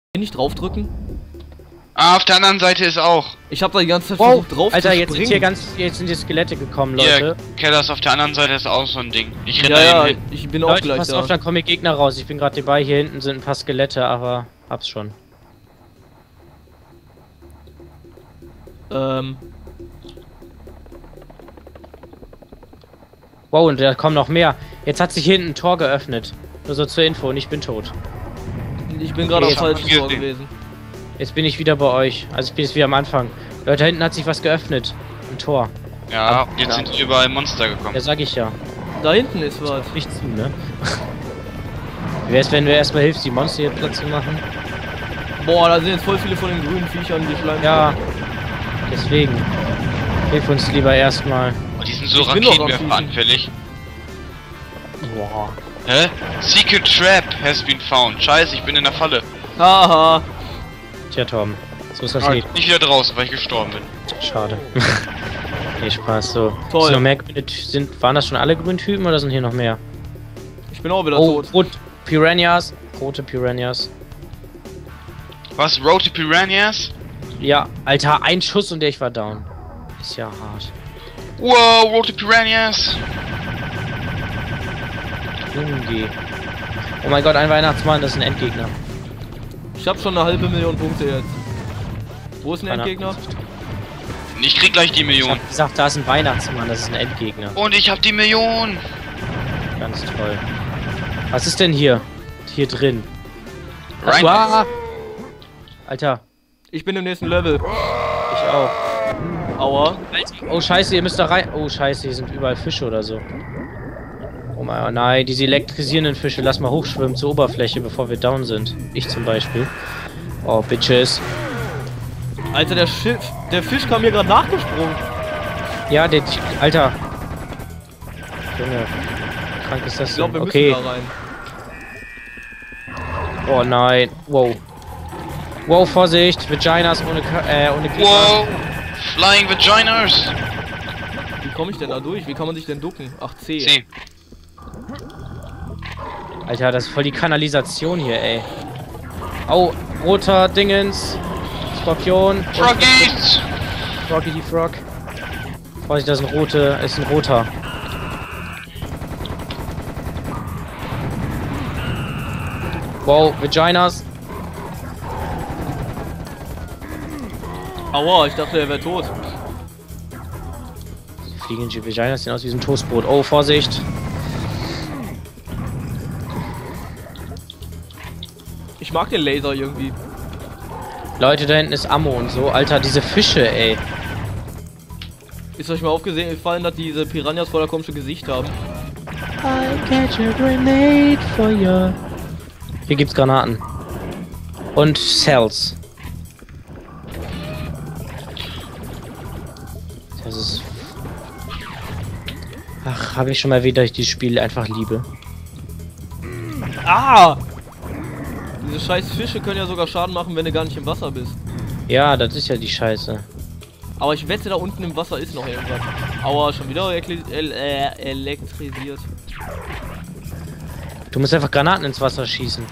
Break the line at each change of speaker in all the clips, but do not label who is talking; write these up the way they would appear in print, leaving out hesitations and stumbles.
Nicht draufdrücken?
Ah, auf der anderen Seite ist auch.
Ich habe da die ganze Zeit versucht drauf
Alter,
zu
jetzt
springen.
jetzt sind die Skelette gekommen,
Hier,
Leute.
Kellers auf der anderen Seite ist auch so ein Ding. Ich renne
Ja,
da
ja,
hin.
ich bin auch
Leute,
gleich
passt
da.
auf, dann kommen Gegner raus. Ich bin gerade dabei, hier hinten sind ein paar Skelette, aber hab's schon. Wow, und da kommen noch mehr. Jetzt hat sich hier hinten ein Tor geöffnet. Nur so zur Info, und ich bin tot.
Ich bin gerade
Okay,
auf falschen
jetzt
Tor
haben wir
gewesen.
Jetzt bin ich wieder bei euch. Also ich bin jetzt wieder am Anfang. Leute, da hinten hat sich was geöffnet. Ein Tor.
Ja, jetzt sind überall Monster gekommen.
Ja, sag ich ja.
Da hinten ist was.
Nicht zu, ne? Wie wär's, wenn du erstmal hilfst, die Monster hier Platz zu machen?
Boah, da sind jetzt voll viele von den grünen Viechern, die schleimen.
Ja. Deswegen. Hilf uns lieber erstmal.
Oh, die sind so
Ich bin doch am
Raketenwerfer
Schießen.
anfällig.
Boah.
Hä? Secret Trap has been found. Scheiße, ich bin in der Falle.
Haha.
Tja, Tom. So ist das
Ah,
Leben.
nicht wieder draußen, weil ich gestorben bin.
Schade. Nee, Spaß, so.
Toll.
Sind noch mehr grüne waren das schon alle grünen Typen oder sind hier noch mehr?
Ich bin auch wieder
Oh,
tot.
rot Piranhas. Rote Piranhas.
Was? Road to Piranhas?
Ja, Alter, ein Schuss und ich war down. Ist ja hart.
Wow, Road to Piranhas!
Junge. Oh mein Gott, ein Weihnachtsmann, das ist ein Endgegner.
Ich hab schon 500.000 Punkte jetzt. Wo ist ein Endgegner?
Ich krieg gleich die
Ich
Million.
hab gesagt, da ist ein Weihnachtsmann, das ist ein Endgegner.
Und ich hab die Million!
Ganz toll. Was ist denn hier? Hier drin.
Rein.
Uah! Alter,
Ich bin im nächsten Level.
ich auch.
Aua.
Oh scheiße, ihr müsst da rein. Oh scheiße, hier sind überall Fische oder so. Oh mein, nein, diese elektrisierenden Fische, lass mal hochschwimmen zur Oberfläche, bevor wir down sind. Ich zum Beispiel. Oh, Bitches.
Alter, der Fisch kam mir gerade nachgesprungen.
Ja, der... Alter. Junge. Wie krank ist das
Ich glaube,
denn?
wir
Okay.
müssen da rein.
Oh nein. Wow. Wow, Vorsicht. Vaginas ohne Gegner.
Wow! Flying Vaginas!
Wie komme ich denn da durch? Wie kann man sich denn ducken? Ach, C.
C.
Alter, das ist voll die Kanalisation hier, ey. Oh, roter Dingens. Skorpion.
Froggies!
Froggy die Frog. Vorsicht, das ist ein roter. Wow, Vaginas.
Aua, ich dachte, er wäre tot.
Fliegende Vaginas sehen aus wie so ein Toastbrot. Oh, Vorsicht.
Ich mag den Laser irgendwie.
Leute, da hinten ist Ammo und so. Alter, diese Fische, ey.
Ist euch mal aufgefallen, dass diese Piranhas voller komische Gesicht haben?
I catch a grenade for you. Hier gibt's Granaten. Und Cells. Das ist... Ach, habe ich schon mal erwähnt, dass ich dieses Spiel einfach liebe.
Ah! Diese scheiß Fische können ja sogar Schaden machen, wenn du gar nicht im Wasser bist.
Ja, das ist ja die Scheiße.
Aber ich wette, da unten im Wasser ist noch irgendwas. Aua, schon wieder elektrisiert.
Du musst einfach Granaten ins Wasser schießen.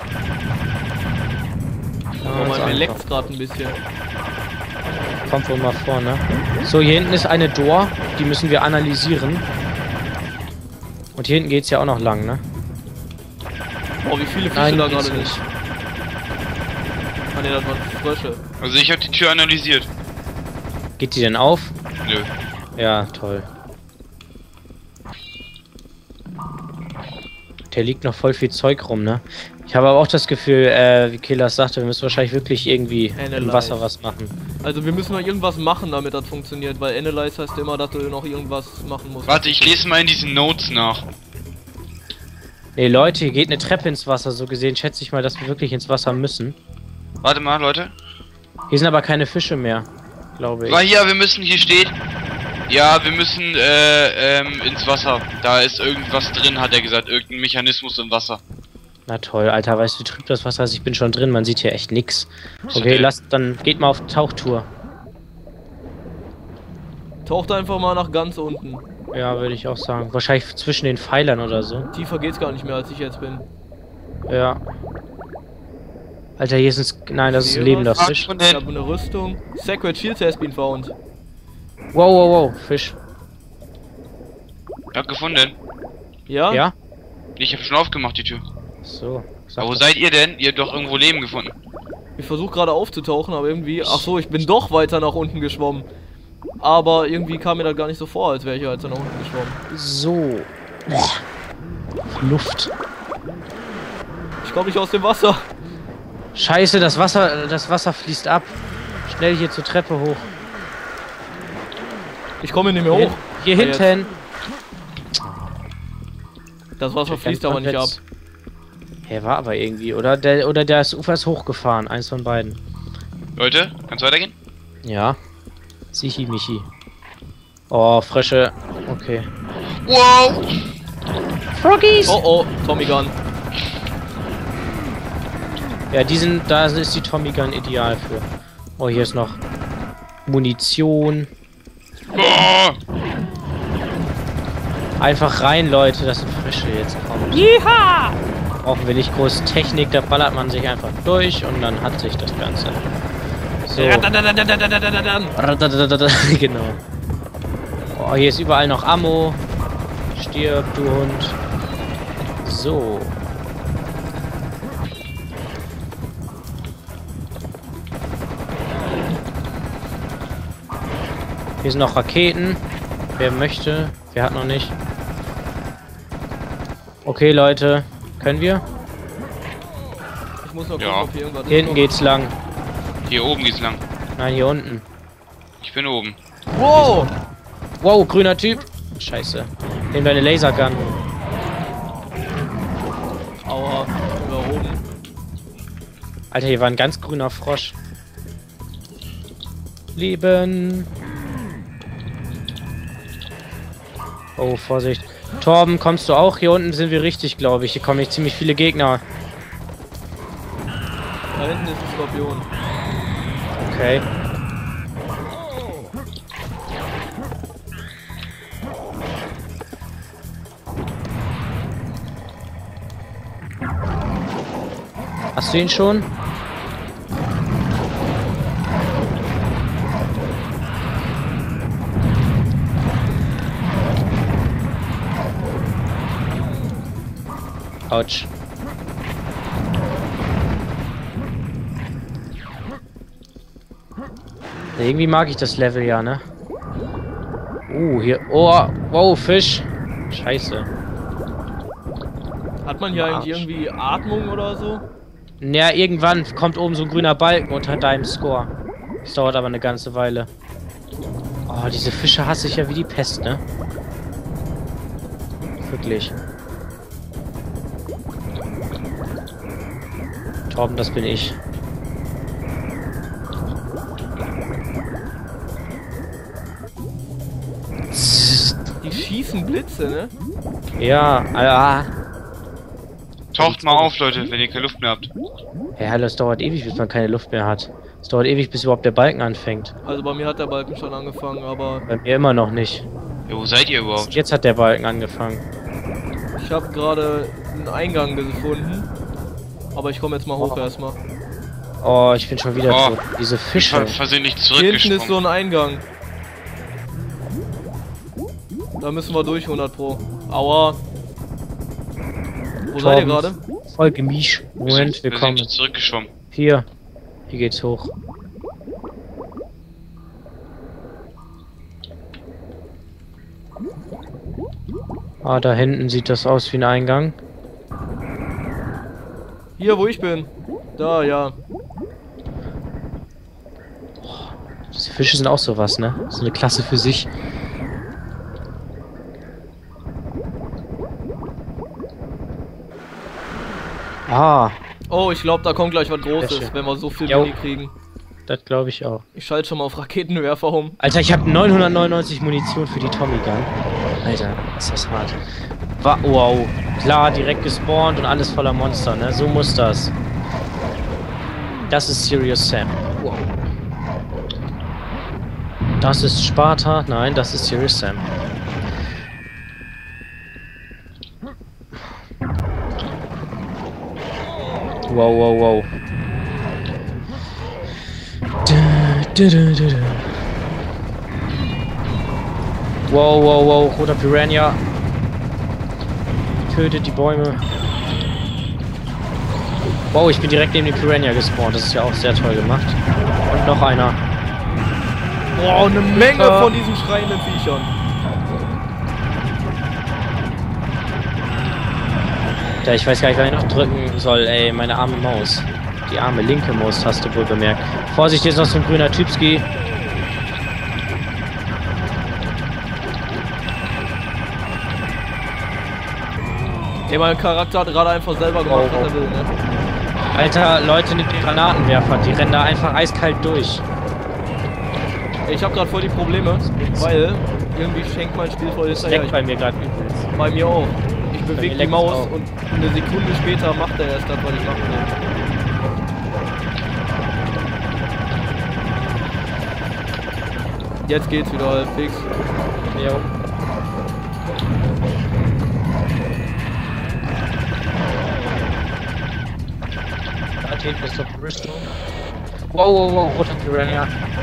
Oh,
ist
mir
einfach.
leckt's gerade ein bisschen.
Kommt wohl mal vor, ne? So, hier hinten ist eine Door. Die müssen wir analysieren. Und hier hinten geht's ja auch noch lang, ne?
Oh, wie viele Fische
Nein,
da
geht's
gerade
nicht.
sind. Ah ne, das waren Frösche.
Also ich hab die Tür analysiert.
Geht die denn auf?
Nö.
Ja, toll. Der liegt noch voll viel Zeug rum, ne? Ich habe aber auch das Gefühl, wie Killers sagte, wir müssen wahrscheinlich wirklich irgendwie im Wasser was machen.
Also wir müssen noch irgendwas machen, damit das funktioniert, weil Analyze heißt immer, dass du noch irgendwas machen musst.
Warte, ich lese mal in diesen Notes nach.
Nee, Leute, hier geht eine Treppe ins Wasser. So gesehen schätze ich mal, dass wir wirklich ins Wasser müssen.
Warte mal, Leute.
Hier sind aber keine Fische mehr, glaube ich.
War hier, wir müssen, hier steht. Ja, wir müssen, ins Wasser. Da ist irgendwas drin, hat er gesagt. Irgendein Mechanismus im Wasser.
Na toll, Alter, weißt du, wie trübt das Wasser ist? Ich bin schon drin, man sieht hier echt nix. Okay,
Okay.
lasst, dann geht mal auf Tauchtour.
Taucht einfach mal nach ganz unten.
Ja, würde ich auch sagen. Wahrscheinlich zwischen den Pfeilern oder so.
Tiefer geht's gar nicht mehr, als ich jetzt bin.
Ja. Alter, hier ist ein... Nein, das ist ein lebender Fisch.
Und
Ich habe eine Rüstung. Sacred Shield has been found.
Wow, wow, wow, Fisch.
hab gefunden.
Ja?
Ja?
Ich habe schon aufgemacht, die Tür.
So. Sag
Aber wo
doch.
seid ihr denn? Ihr habt doch irgendwo Leben gefunden.
Ich versuche gerade aufzutauchen, aber irgendwie... Ach so, ich bin doch weiter nach unten geschwommen. Aber irgendwie kam mir das gar nicht so vor, als wäre ich weiter nach unten geschwommen.
So. Luft.
Ich komme nicht aus dem Wasser.
Scheiße, das Wasser fließt ab. Schnell hier zur Treppe hoch.
Ich komme nicht mehr
Hier,
hoch.
hier
Ah, jetzt.
hinten.
Das Wasser fließt aber nicht ab.
Er war aber irgendwie, oder? Der ist Ufer ist hochgefahren. Eins von beiden.
Leute, kann's weitergehen?
Ja. Sichi Michi. Oh, Frösche. Okay.
Wow!
Froggies!
Oh oh, Tommy Gun.
Ja, da ist die Tommy Gun ideal für. Oh, hier ist noch Munition.
Oh!
Einfach rein, Leute, das sind Frösche jetzt kommen.
Jeha!
Brauchen wir nicht groß Technik, da ballert man sich einfach durch und dann hat sich das Ganze. So. Genau. Oh, hier ist überall noch Ammo. Stirb, du Hund. So. Hier sind noch Raketen. Wer möchte? Wer hat noch nicht? Okay, Leute. Können wir?
Ich muss noch
Ja.
gucken, ob hier irgendwas
Hier hinten geht's lang.
Hier oben geht's lang.
Nein, hier unten.
Ich bin oben.
Wow!
Wow, grüner Typ. Scheiße. Nehmen wir eine Lasergun.
Aua, über oben.
Alter, hier war ein ganz grüner Frosch. Leben. Oh, Vorsicht. Torben, kommst du auch? Hier unten sind wir richtig, glaube ich. Hier kommen nicht ziemlich viele Gegner.
Da hinten ist ein Skorpion.
Okay. Hast du ihn schon? Autsch. Irgendwie mag ich das Level ja, ne? Hier. Oh, wow, Fisch. Scheiße.
Hat man hier eigentlich irgendwie Atmung oder so?
Ja, irgendwann kommt oben so ein grüner Balken unter deinem Score. Das dauert aber eine ganze Weile. Oh, diese Fische hasse ich ja wie die Pest, ne? Wirklich. Torben, das bin ich.
Die schießen Blitze, ne?
Ja,
Taucht mal auf, Leute, wenn ihr keine Luft mehr habt.
ja, das dauert ewig, bis man keine Luft mehr hat. Es dauert ewig, bis überhaupt der Balken anfängt.
Also bei mir hat der Balken schon angefangen, aber
Bei mir immer noch nicht.
Ja, wo seid ihr überhaupt?
Jetzt hat der Balken angefangen.
ich habe gerade einen Eingang gefunden. Aber ich komme jetzt mal hoch erstmal.
Oh, ich bin schon wieder
Oh.
tot. Diese
Ich
Fische.
hab versehentlich
Hier hinten ist so
zurückgesprungen.
ein Eingang. Da müssen wir durch, 100 Pro. Aua. Wo seid ihr gerade?
Voll gemischt. Moment, wir kommen.
Zurückgeschwommen.
Hier. Hier geht's hoch. Ah, da hinten sieht das aus wie ein Eingang.
Hier, wo ich bin. Da, ja.
Diese Fische sind auch sowas, ne? So eine Klasse für sich. Ah,
Oh, ich glaube, da kommt gleich was Großes,
Fische.
wenn wir so viel
Jo.
Mini kriegen.
das glaube ich auch.
Ich schalte schon mal auf Raketenwerfer um.
Alter, ich habe 999 Munition für die Tommy Gun. Alter, ist das hart. Wow. Klar, direkt gespawnt und alles voller Monster, ne? So muss das. Das ist Serious Sam. Wow. Das ist Sparta. Nein, das ist Serious Sam. Wow, wow, wow. Wow, wow, wow, roter Piranha. Tötet die Bäume. Wow, ich bin direkt neben dem Piranha gespawnt. Das ist ja auch sehr toll gemacht. Und noch einer.
Wow, eine Menge von diesen schreienden Viechern.
Ja, ich weiß gar nicht, was ich noch drücken soll, ey, meine arme Maus. Die arme linke Maustaste wohl bemerkt. Vorsicht, hier ist noch so ein grüner Typski.
Ey, mein Charakter hat gerade einfach selber gemacht, was er will, ne?
Alter, Leute mit den Granatenwerfern, die rennen da einfach eiskalt durch.
Ich hab gerade voll die Probleme, weil irgendwie schenkt mein Spiel voll hinterher.
Leckt bei mir gerade übelst.
Bei mir auch. Ich bewege die Maus
auch.
und eine Sekunde später macht er erst das, was ich machen will. Jetzt geht's wieder halbwegs.
Jo. Ist doch Bristol. Wow, wow, wow, roter Piranha.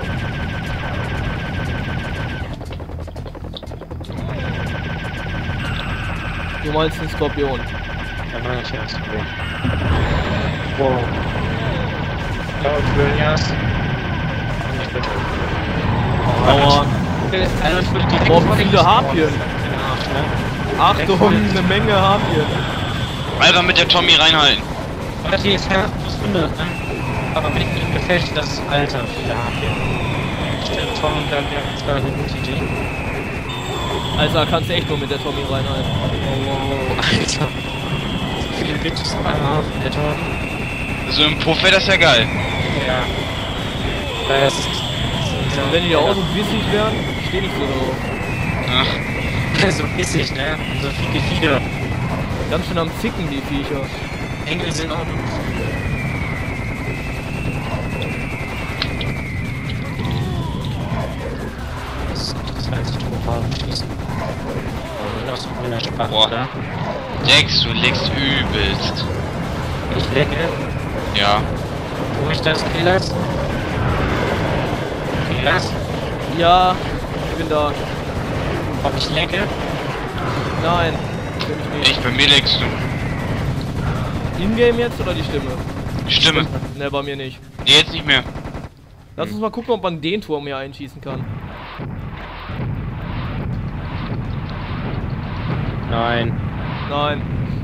Du meinst den Skorpion?
Ja, meine ich ja, Skorpion. Wow. Blaue Piranhas. Nicht bitte.
Aua.
Also ich würde direkt
Boah, wie viele Harpien.
Ne?
Achtung, eine Menge Harpien.
Einfach mit der Tommy reinhalten.
Das hier ist ja was Wunderbares, ne? Aber mir gefällt das Alter viele Harpien. Stimmt, Tom, da wäre jetzt gar eine gute Idee.
Also kannst du echt nur mit der Tommy reinhalten.
Oh, Alter. So viele Bitches auf einmal auf der Tor.
So im Puff wäre das ja geil.
Ja. Das ist.
Und wenn die da auch so bissig werden, ich steh nicht so drauf.
Ach,
So bissig, ne? So viele Viecher.
Ganz schön am Zicken, die Viecher.
Engel sind auch nur das heißt, ich Trophäen schießen. Und aus meiner Sprache,
boah.
oder?
Dex, du legst übelst.
Ich lecke.
Ja.
Wo ich das Killers? Killers?
Ja, ich bin da.
Ob ich lecke?
Nein, bin ich nicht.
Echt, bei mir legst du.
In-game jetzt oder die Stimme?
Stimme.
Ne, bei mir nicht.
Nee, jetzt nicht mehr.
Lass uns mal gucken, ob man den Turm hier einschießen kann.
Nein.
Nein.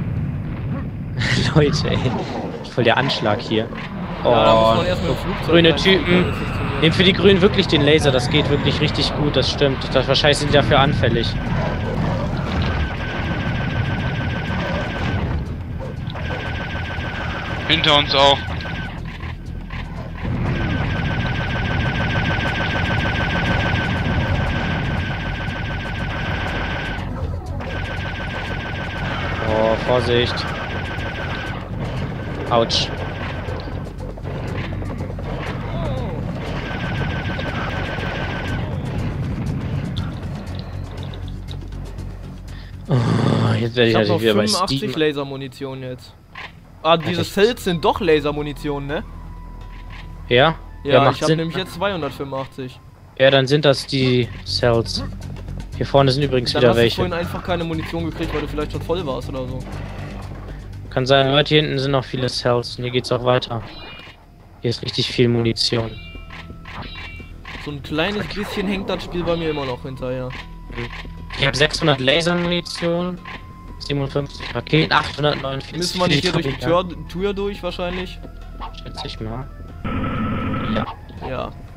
Leute, ey. Voll der Anschlag hier. Oh,
Ja, da muss man erst mit dem Flugzeug
grüne
rein,
Typen.
damit das funktioniert.
Nehmen für die Grünen wirklich den Laser, das geht wirklich richtig gut, das stimmt. Das wahrscheinlich sind die dafür anfällig.
Hinter uns auch.
Oh, Vorsicht. Autsch. Oh, jetzt werde ich
Ich hab noch
natürlich wieder bei
85
Steam.
Lasermunition jetzt. Ah, diese
echt?
Cells sind doch Lasermunition, ne?
Ja?
Ja,
macht
ich habe
Sinn.
nämlich jetzt 285.
Ja, dann sind das die Cells. Hier vorne sind übrigens
Dann
wieder
hast du
welche.
vorhin einfach keine Munition gekriegt, weil du vielleicht schon voll warst oder so.
Kann sein, Leute, hier hinten sind noch viele Cells. Und hier geht's auch weiter. Hier ist richtig viel Munition.
So ein kleines bisschen hängt das Spiel bei mir immer noch hinterher.
Ich habe 600 Lasermunition, 57 Raketen, 849.
Müssen wir nicht hier durch die
Tür,
Tür durch wahrscheinlich?
schätze ich mal. Ja.
Ja.